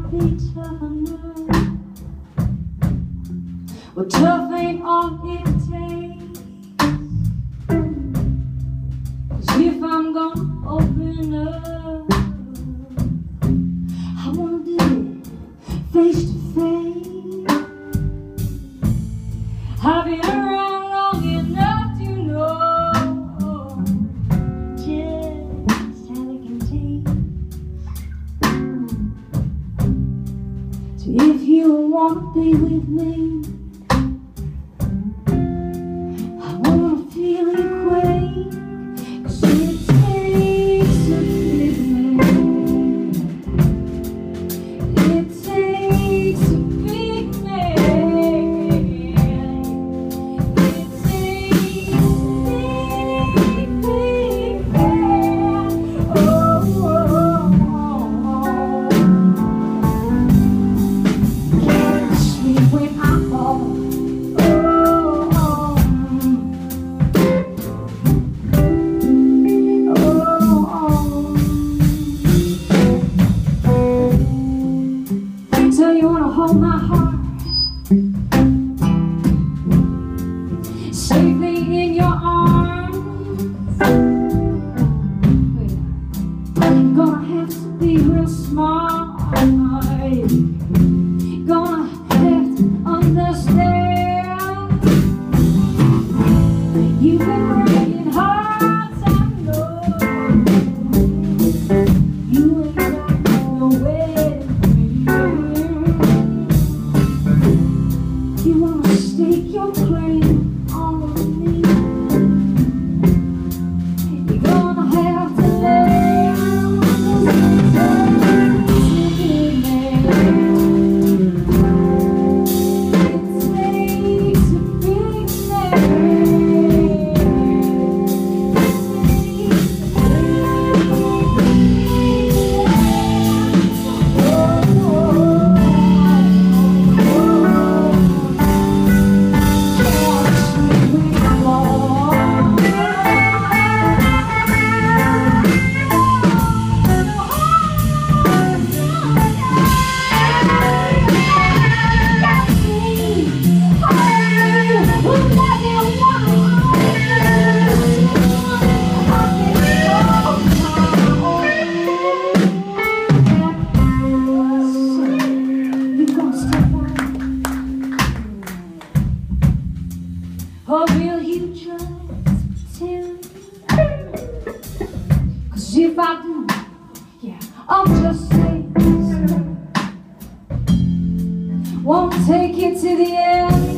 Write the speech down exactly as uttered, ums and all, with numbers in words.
be tough enough. Well, tough ain't all it takes. 'Cause if I'm gonna open up, I wanna do it face to face. I've been around long enough to know just how it can taste. So if you wanna be with me, I wanna feel you quake. 'Cause it takes a big man. It takes a big man. It takes a big, big man. Oh, oh, oh. Catch me when I fall. So you wanna hold my heart safely in your arms? Gonna have to be real smart. Gonna have to understand. You've been breaking hearts, I know. You ain't got nowhere. You wanna stake your claim on me? You're gonna have to lay down this big man. It takes a big man. Or will you just pretend? 'Cause if I do, yeah, I'll just say won't take it to the end.